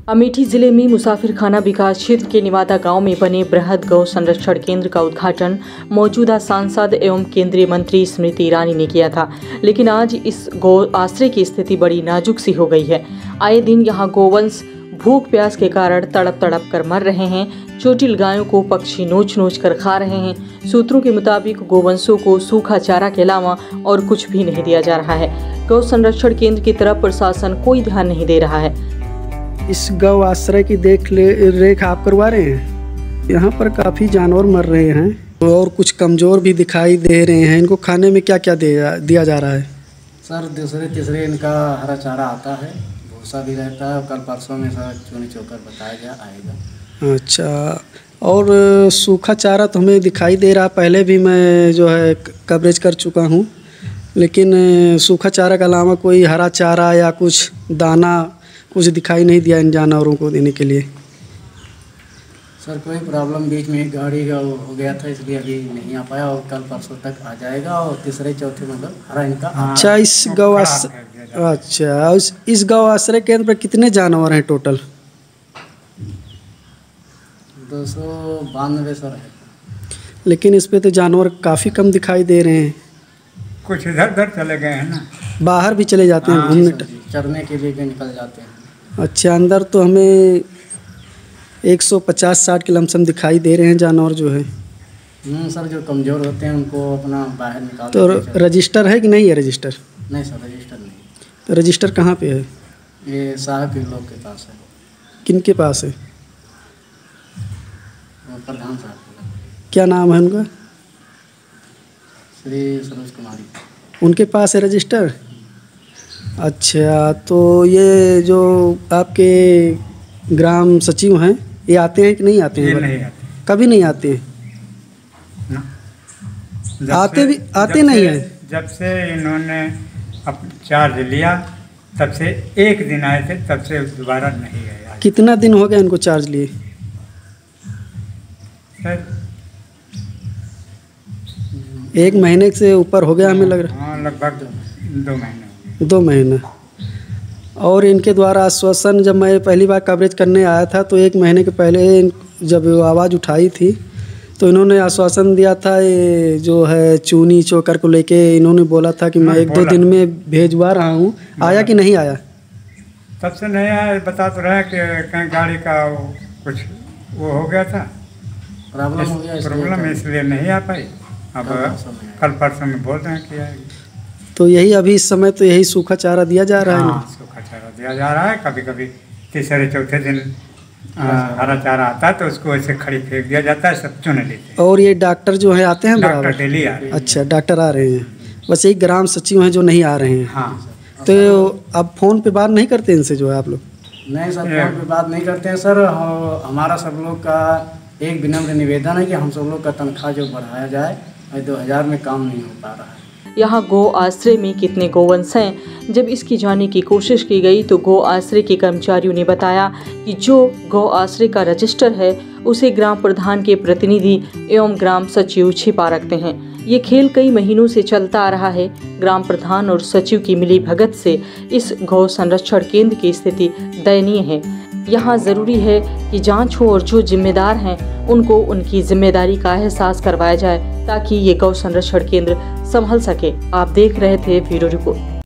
अमेठी जिले में मुसाफिरखाना विकास क्षेत्र के निवादा गांव में बने बृहद गौ संरक्षण केंद्र का उद्घाटन मौजूदा सांसद एवं केंद्रीय मंत्री स्मृति ईरानी ने किया था। लेकिन आज इस गौ आश्रय की स्थिति बड़ी नाजुक सी हो गई है। आए दिन यहां गोवंश भूख प्यास के कारण तड़प तड़प कर मर रहे हैं। चोटिल गायों को पक्षी नोच नोच कर खा रहे हैं। सूत्रों के मुताबिक गोवंशों को सूखा चारा के अलावा और कुछ भी नहीं दिया जा रहा है। गौ संरक्षण केंद्र की तरफ प्रशासन कोई ध्यान नहीं दे रहा है। इस गौ आश्रय की रेख आप करवा रहे हैं। यहाँ पर काफ़ी जानवर मर रहे हैं और कुछ कमज़ोर भी दिखाई दे रहे हैं। इनको खाने में क्या क्या दिया जा रहा है? सर दूसरे तीसरे इनका हरा चारा आता है, भूसा भी रहता है। कल परसों में सर चुनी चोकर बताया आएगा। अच्छा, और सूखा चारा तो हमें दिखाई दे रहा। पहले भी मैं जो है कवरेज कर चुका हूँ, लेकिन सूखा चारा के अलावा कोई हरा चारा या कुछ दाना कुछ दिखाई नहीं दिया इन जानवरों को देने के लिए। सर कोई प्रॉब्लम बीच में गाड़ी का हो गया था, इसलिए अभी नहीं आ पाया और कल परसों तक आ जाएगा। और तीसरे चौथे मतलब हरा इनका। अच्छा, इस गौ आश्रय केंद्र पर कितने जानवर हैं टोटल? 292 सर है। लेकिन इस पे तो जानवर काफ़ी कम दिखाई दे रहे हैं। कुछ इधर उधर चले गए हैं ना, बाहर भी चले जाते हैं घूमने चरने के लिए भी निकल जाते हैं। अच्छा, अंदर तो हमें 150-60 के लमसम दिखाई दे रहे हैं जानवर जो है। सर जो कमज़ोर होते हैं उनको अपना बाहर निकाल। तो रजिस्टर है कि नहीं है? रजिस्टर नहीं सर, रजिस्टर नहीं। तो रजिस्टर कहाँ पे है? ये साहब के लोग के पास है। किन के पास है? प्रधान साहब। क्या नाम है उनका? श्री सरोज कुमारी। उनके पास है रजिस्टर? अच्छा, तो ये जो आपके ग्राम सचिव हैं, ये आते हैं कि नहीं आते हैं? नहीं आते। कभी नहीं आते हैं ना? आते नहीं हैं। जब से इन्होंने चार्ज लिया तब से एक दिन आए थे, तब से दोबारा नहीं आए। कितना दिन हो गया इनको चार्ज लिए? सर 1 महीने से ऊपर हो गया हमें लग रहा है। हाँ, लगभग 2 महीने। 2 महीना। और इनके द्वारा आश्वासन, जब मैं पहली बार कवरेज करने आया था तो 1 महीने के पहले जब आवाज़ उठाई थी तो इन्होंने आश्वासन दिया था, ये जो है चूनी चोकर को लेके इन्होंने बोला था कि मैं 1-2 दिन में भेजवा रहा हूँ। आया कि नहीं आया? तब से नहीं आया। बता तो रहा कि कहीं गाड़ी का कुछ वो हो गया था, प्रॉब्लम, इसलिए नहीं आ पाई। अब कल परसों में बोल रहे हैं कि आएगी। तो यही अभी इस समय तो यही सूखा चारा दिया जा रहा है। हाँ, सूखा चारा दिया जा रहा है। कभी कभी तीसरे चौथे दिन हरा चारा आता है तो उसको ऐसे खड़ी फेंक दिया जाता है, सब चुन लेते हैं। और ये डॉक्टर जो है आते हैं बराबर? डॉक्टर डेली आ रहे हैं। अच्छा, डॉक्टर आ रहे हैं। बस एक ग्राम सचिव हैं जो नहीं आ रहे हैं। हाँ। तो अब फ़ोन पे बात नहीं करते इनसे जो है आप लोग? नहीं सर, फोन पे बात नहीं करते हैं सर। हमारा सब लोग का एक विनम्र निवेदन है कि हम सब लोग का तनख्वाह जो बढ़ाया जाए। 2000 में काम नहीं हो पा रहा है। यहाँ गौ आश्रय में कितने गोवंश हैं? जब इसकी जानने की कोशिश की गई तो गौ आश्रय के कर्मचारियों ने बताया कि जो गौ आश्रय का रजिस्टर है उसे ग्राम प्रधान के प्रतिनिधि एवं ग्राम सचिव छिपा रखते हैं। ये खेल कई महीनों से चलता आ रहा है। ग्राम प्रधान और सचिव की मिली भगत से इस गौ संरक्षण केंद्र की स्थिति दयनीय है। यहाँ ज़रूरी है कि जांच हो और जो जिम्मेदार हैं उनको उनकी जिम्मेदारी का एहसास करवाया जाए ताकि ये गौ संरक्षण केंद्र संभल सके। आप देख रहे थे ब्यूरो रिपोर्ट।